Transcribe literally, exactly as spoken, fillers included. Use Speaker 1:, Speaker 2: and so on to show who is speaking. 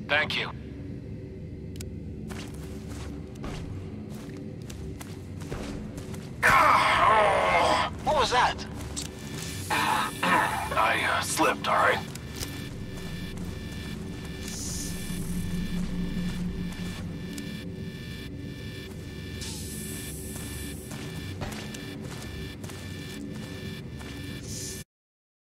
Speaker 1: Thank you. What was that?
Speaker 2: I uh, slipped, all right?